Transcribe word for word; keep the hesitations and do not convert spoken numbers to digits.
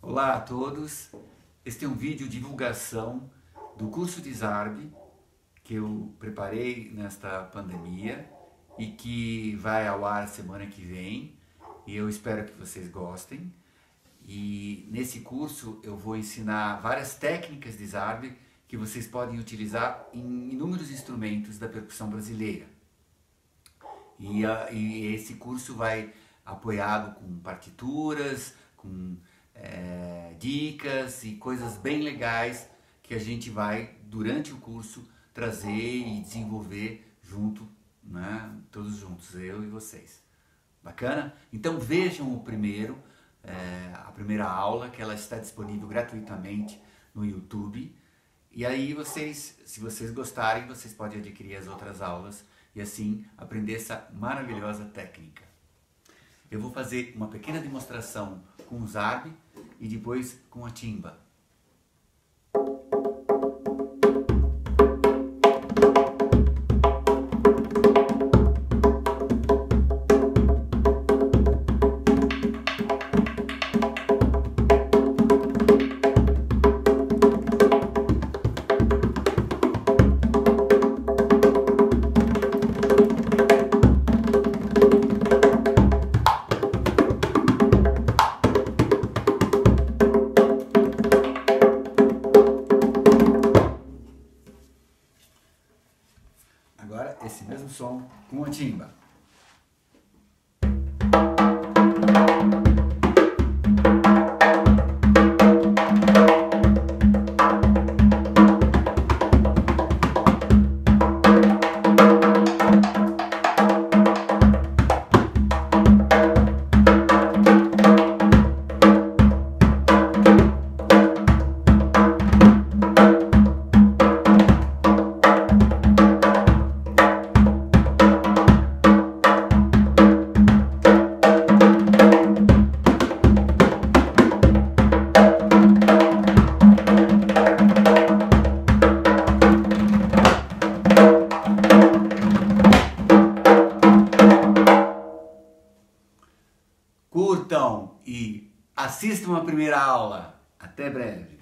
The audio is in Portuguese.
Olá a todos, este é um vídeo de divulgação do curso de Zarb que eu preparei nesta pandemia e que vai ao ar semana que vem, e eu espero que vocês gostem. E nesse curso eu vou ensinar várias técnicas de Zarb que vocês podem utilizar em inúmeros instrumentos da percussão brasileira. E, a, e esse curso vai apoiado com partituras, com é, dicas e coisas bem legais que a gente vai, durante o curso, trazer e desenvolver junto, né? Todos juntos, eu e vocês. Bacana? Então vejam o primeiro, é, a primeira aula, que ela está disponível gratuitamente no YouTube. E aí vocês, se vocês gostarem, vocês podem adquirir as outras aulas e assim aprender essa maravilhosa técnica. Eu vou fazer uma pequena demonstração com o Zarb e depois com a timba. Agora, esse mesmo som com a timba. Curtam e assistam a primeira aula. Até breve.